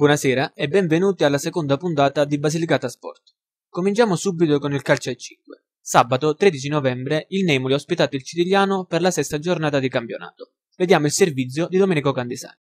Buonasera e benvenuti alla seconda puntata di Basilicata Sport. Cominciamo subito con il calcio a 5. Sabato 13 novembre il Nemoli ha ospitato il Cirigliano per la sesta giornata di campionato. Vediamo il servizio di Domenico Candesani.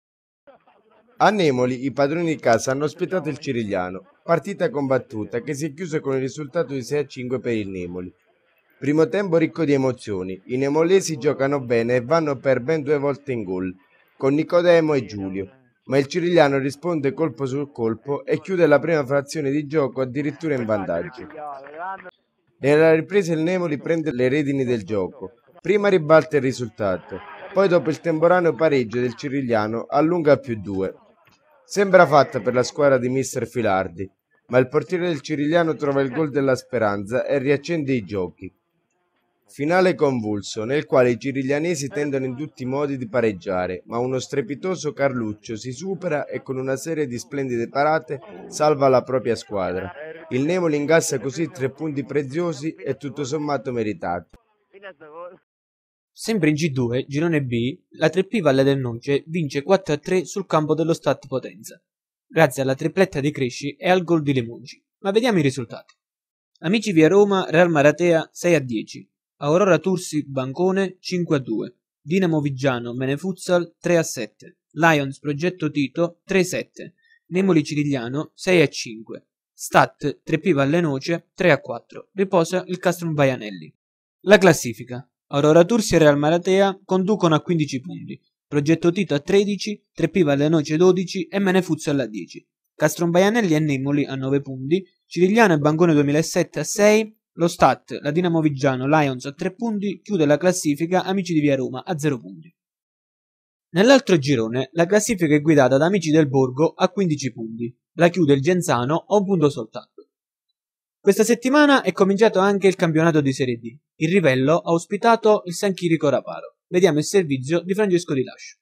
A Nemoli i padroni di casa hanno ospitato il Cirigliano, partita combattuta che si è chiusa con il risultato di 6-5 per il Nemoli. Primo tempo ricco di emozioni, i nemolesi giocano bene e vanno per ben 2 volte in gol, con Nicodemo e Giulio, ma il Cirigliano risponde colpo su colpo e chiude la prima frazione di gioco addirittura in vantaggio. Nella ripresa il Nemoli prende le redini del gioco, prima ribalta il risultato, poi dopo il temporaneo pareggio del Cirigliano allunga a +2. Sembra fatta per la squadra di mister Filardi, ma il portiere del Cirigliano trova il gol della speranza e riaccende i giochi. Finale convulso, nel quale i ciriglianesi tendono in tutti i modi di pareggiare, ma uno strepitoso Carluccio si supera e con una serie di splendide parate salva la propria squadra. Il Nemoli ingassa così 3 punti preziosi e tutto sommato meritati. Sempre in G2, girone B, la 3P Valle del Noce vince 4-3 sul campo dello Stat Potenza, grazie alla tripletta di Cresci e al gol di Lemunci. Ma vediamo i risultati. Amici via Roma, Real Maratea 6-10. Aurora Tursi Bancone 5-2, Dinamo Viggiano Menefutsal 3-7, Lions Progetto Tito 3-7, Nemoli Cirigliano 6-5, Stat 3P Valle Noce 3-4, riposa il Castrum Baianelli. La classifica: Aurora Tursi e Real Maratea conducono a 15 punti, Progetto Tito a 13, 3P Valle Noce 12 e Menefutsal a 10, Castrum Baianelli e Nemoli a 9 punti, Cirigliano e Bancone 2007 a 6, lo Stat, la Dinamo Viggiano, Lions a 3 punti, chiude la classifica Amici di via Roma a 0 punti. Nell'altro girone la classifica è guidata da Amici del Borgo a 15 punti, la chiude il Genzano a 1 punto soltanto. Questa settimana è cominciato anche il campionato di Serie D. Il Rivello ha ospitato il San Chirico Raparo. Vediamo il servizio di Francesco Di Lascio.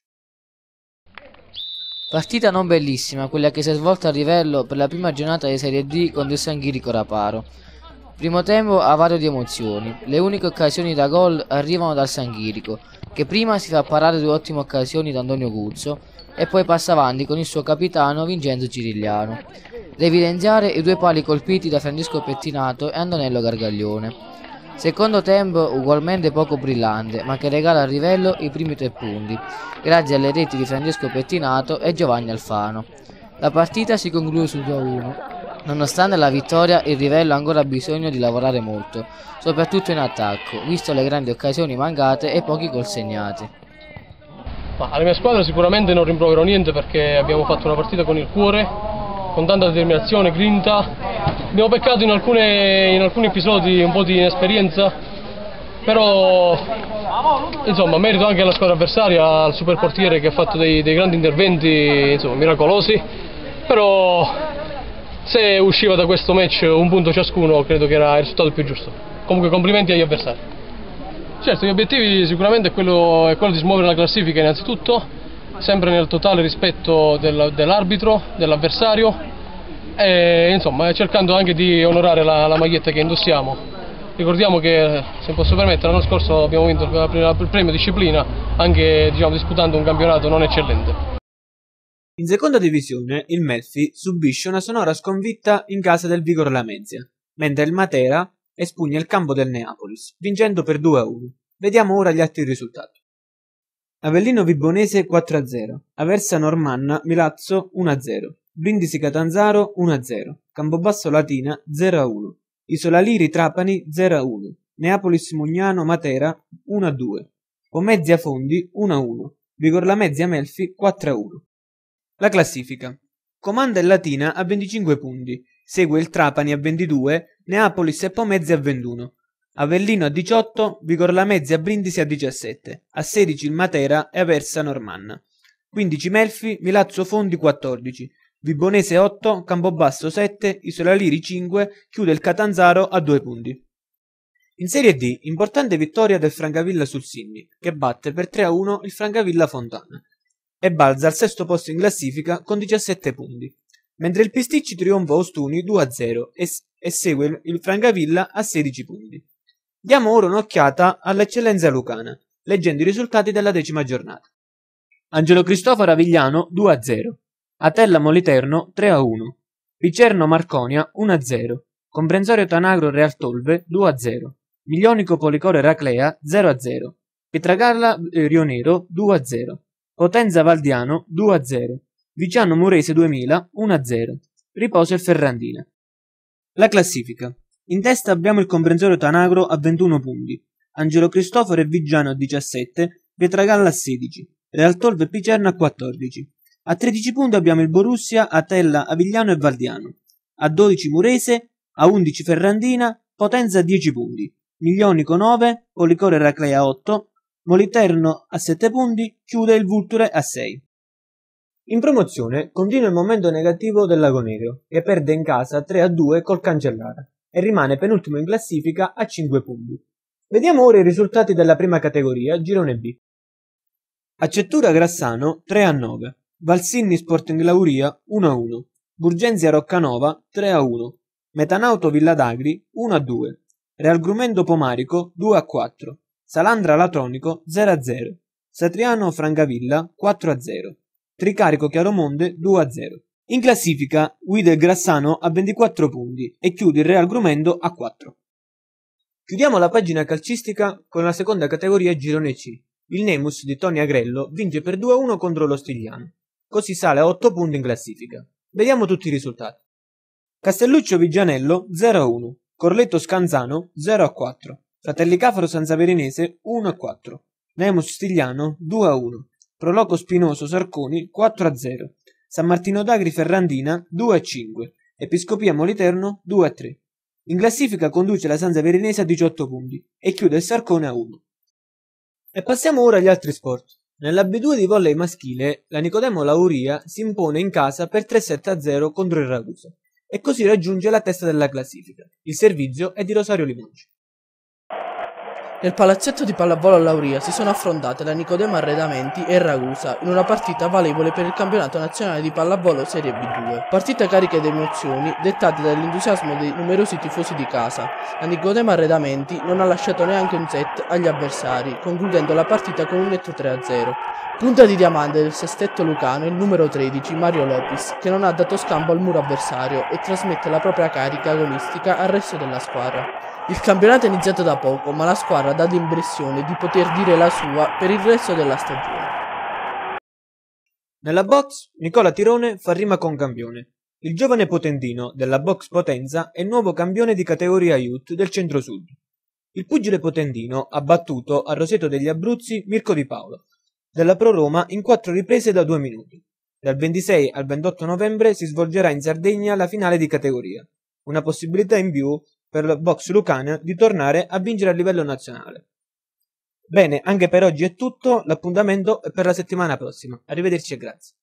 Partita non bellissima, quella che si è svolta a Rivello per la prima giornata di Serie D contro il San Chirico Raparo. Primo tempo avario di emozioni, le uniche occasioni da gol arrivano dal San Chirico, che prima si fa parare 2 ottime occasioni da Antonio Guzzo e poi passa avanti con il suo capitano Vincenzo Cirigliano. Da evidenziare i 2 pali colpiti da Francesco Pettinato e Antonello Gargaglione. Secondo tempo ugualmente poco brillante, ma che regala a Rivello i primi 3 punti, grazie alle reti di Francesco Pettinato e Giovanni Alfano. La partita si conclude sul 2-1. Nonostante la vittoria, il Rivello ha ancora bisogno di lavorare molto, soprattutto in attacco, visto le grandi occasioni mancate e pochi gol segnati. Alla mia squadra sicuramente non rimprovero niente perché abbiamo fatto una partita con il cuore, con tanta determinazione, grinta. Abbiamo peccato in alcuni episodi un po' di inesperienza, però insomma merito anche alla squadra avversaria, al super portiere che ha fatto dei grandi interventi miracolosi, però se usciva da questo match 1 punto ciascuno credo che era il risultato più giusto. Comunque complimenti agli avversari. Certo, gli obiettivi sicuramente è quello di smuovere la classifica innanzitutto, sempre nel totale rispetto dell'arbitro, dell'avversario e insomma cercando anche di onorare la maglietta che indossiamo. Ricordiamo che, se posso permettere, l'anno scorso abbiamo vinto il premio disciplina anche disputando un campionato non eccellente. In seconda divisione il Melfi subisce una sonora sconfitta in casa del Vigor Lamezia, mentre il Matera espugna il campo del Neapolis, vincendo per 2-1. Vediamo ora gli altri risultati. Avellino Vibonese 4-0, Aversa Normanna Milazzo 1-0, Brindisi Catanzaro 1-0, Campobasso Latina 0-1, Isola Liri Trapani 0-1, Neapolis Mugnano Matera 1-2, Pomezia Fondi 1-1, Vigor Lamezia Melfi 4-1. La classifica: comanda il Latina a 25 punti, segue il Trapani a 22, Neapolis e Pomezia a 21, Avellino a 18, Vigor Lamezia e Brindisi a 17, a 16 il Matera e Aversa Normanna, 15 Melfi, Milazzo Fondi 14, Vibonese 8, Campobasso 7, Isola Liri 5, chiude il Catanzaro a 2 punti. In Serie D, importante vittoria del Francavilla sul Sinni, che batte per 3-1 il Francavilla Fontana e balza al 6° posto in classifica con 17 punti, mentre il Pisticci trionfa a Ostuni 2-0 e segue il Francavilla a 16 punti. Diamo ora un'occhiata all'eccellenza lucana, leggendo i risultati della 10ª giornata. Angelo Cristoforo Avigliano 2-0, Atella Moliterno 3-1, Picerno Marconia 1-0, Comprensorio Tanagro Real Tolve 2-0, Miglionico Policore Raclea 0-0, Pietragarla Rionero 2-0, Potenza Valdiano 2-0, Viciano Murese 2000 1-0, Riposo il Ferrandina. La classifica. In testa abbiamo il Comprensorio Tanagro a 21 punti, Angelo Cristoforo e Viggiano a 17, Pietragalla a 16, Real Tolve e Picerno a 14. A 13 punti abbiamo il Borussia, Atella, Avigliano e Valdiano. A 12 Murese, a 11 Ferrandina, Potenza a 10 punti, Miglionico 9, Policore Raclea 8, Moliterno a 7 punti, chiude il Vulture a 6. In promozione continua il momento negativo del Lagonegro, che perde in casa 3-2 col Cancellara e rimane penultimo in classifica a 5 punti. Vediamo ora i risultati della prima categoria, girone B. Accettura Grassano 3-9, Valsinni Sporting Lauria 1-1, Burgenzia Roccanova 3-1, Metanauto Villadagri 1-2, Real Grumendo Pomarico 2-4, Salandra Latronico 0-0, Satriano Francavilla 4-0, Tricarico Chiaromonte 2-0. In classifica guida il Grassano a 24 punti e chiude il Real Grumendo a 4. Chiudiamo la pagina calcistica con la seconda categoria girone C. Il Nemus di Tony Agrello vince per 2-1 contro lo Stigliano, così sale a 8 punti in classifica. Vediamo tutti i risultati. Castelluccio Vigianello 0-1, Corletto Scanzano 0-4, Fratelli Cafaro Sansaverinese 1-4, Nemus Stigliano 2-1, Proloco Spinoso Sarconi 4-0, San Martino d'Agri Ferrandina 2-5, Episcopia Moliterno 2-3. In classifica conduce la Sansaverinese a 18 punti e chiude il Sarcone a 1. E passiamo ora agli altri sport. Nella B2 di volley maschile la Nicodemo Lauria si impone in casa per 3-7-0 contro il Ragusa e così raggiunge la testa della classifica. Il servizio è di Rosario Limonci. Nel palazzetto di pallavolo a Lauria si sono affrontate la Nicodemo Arredamenti e Ragusa in una partita valevole per il campionato nazionale di pallavolo Serie B2. Partita carica di emozioni dettate dall'entusiasmo dei numerosi tifosi di casa. La Nicodemo Arredamenti non ha lasciato neanche un set agli avversari, concludendo la partita con un netto 3-0. Punta di diamante del sestetto lucano il numero 13 Mario Lopez, che non ha dato scampo al muro avversario e trasmette la propria carica agonistica al resto della squadra. Il campionato è iniziato da poco, ma la squadra dà l'impressione di poter dire la sua per il resto della stagione. Nella box, Nicola Tirone fa rima con campione. Il giovane potentino della box Potenza è il nuovo campione di categoria Youth del Centro-Sud. Il pugile potentino ha battuto a Roseto degli Abruzzi Mirko Di Paolo, della Pro Roma in 4 riprese da 2 minuti. Dal 26 al 28 novembre si svolgerà in Sardegna la finale di categoria, una possibilità in più per la box lucana di tornare a vincere a livello nazionale. Bene, anche per oggi è tutto, l'appuntamento è per la settimana prossima. Arrivederci e grazie.